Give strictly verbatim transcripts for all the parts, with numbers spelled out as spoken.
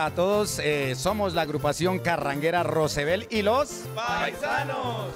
a todos, eh, somos la agrupación carranguera Rosebel y los Paisanos.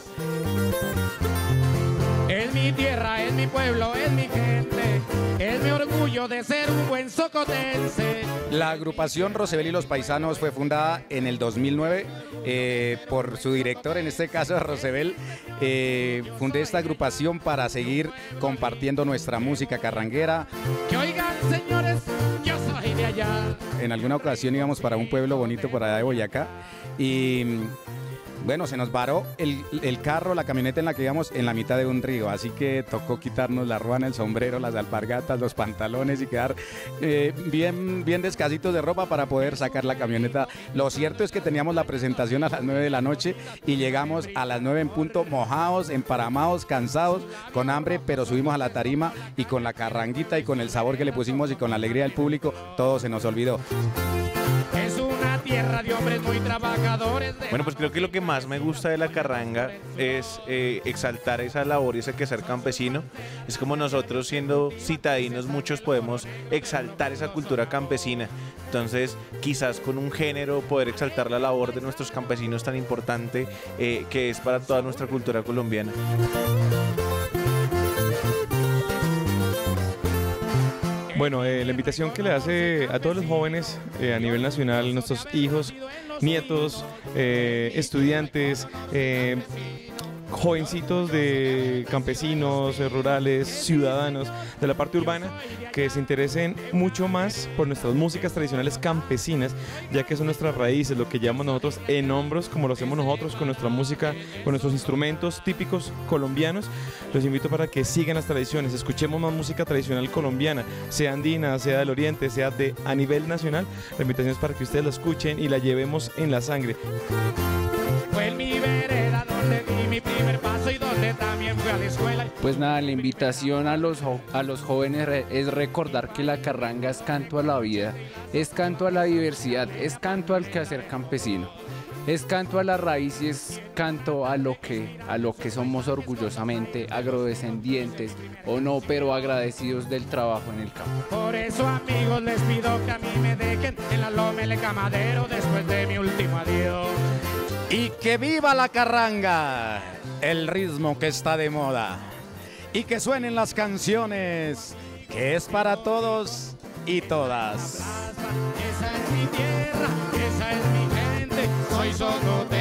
Es mi tierra, es mi pueblo, es mi gente, es mi orgullo de ser un buen socotense. La agrupación Rosebel y los Paisanos fue fundada en el dos mil nueve eh, por su director, en este caso Rosebel. Eh, fundé esta agrupación para seguir compartiendo nuestra música carranguera. Que oigan, señores, yo soy de allá. En alguna ocasión íbamos para un pueblo bonito por allá de Boyacá y bueno, se nos varó el, el carro, la camioneta en la que íbamos en la mitad de un río, así que tocó quitarnos la ruana, el sombrero, las alpargatas, los pantalones y quedar eh, bien, bien descasitos de ropa para poder sacar la camioneta. Lo cierto es que teníamos la presentación a las nueve de la noche y llegamos a las nueve en punto, mojados, emparamados, cansados, con hambre, pero subimos a la tarima y con la carranguita y con el sabor que le pusimos y con la alegría del público, todo se nos olvidó. Es una tierra de hombres muy trabajadores. De... Bueno, pues creo que lo que más me gusta de la carranga es eh, exaltar esa labor y ese quehacer campesino. Es como nosotros siendo citadinos, muchos podemos exaltar esa cultura campesina. Entonces, quizás con un género poder exaltar la labor de nuestros campesinos tan importante eh, que es para toda nuestra cultura colombiana. Bueno, eh, la invitación que le hace a todos los jóvenes eh, a nivel nacional, nuestros hijos, nietos, eh, estudiantes, eh, jovencitos de campesinos, eh, rurales, ciudadanos de la parte urbana, que se interesen mucho más por nuestras músicas tradicionales campesinas, ya que son nuestras raíces, lo que llamamos nosotros en hombros, como lo hacemos nosotros con nuestra música, con nuestros instrumentos típicos colombianos. Los invito para que sigan las tradiciones, escuchemos más música tradicional colombiana, sea andina, sea del oriente, sea de a nivel nacional. La invitación es para que ustedes la escuchen y la llevemos en la sangre. Fue en mi vereda donde di mi primer paso y donde también fui a la escuela. Pues nada, la invitación a los, a los jóvenes es recordar que la carranga es canto a la vida, es canto a la diversidad, es canto al quehacer campesino, es canto a la raíz y es canto a lo que, a lo que somos orgullosamente agrodescendientes o no, pero agradecidos del trabajo en el campo. Por eso, amigos, les pido que a mí me dejen en la loma el camadero después de mi último adiós. Y que viva la carranga, el ritmo que está de moda. Y que suenen las canciones, que es para todos y todas. Esa es mi tierra, esa es mi gente, soy socotense.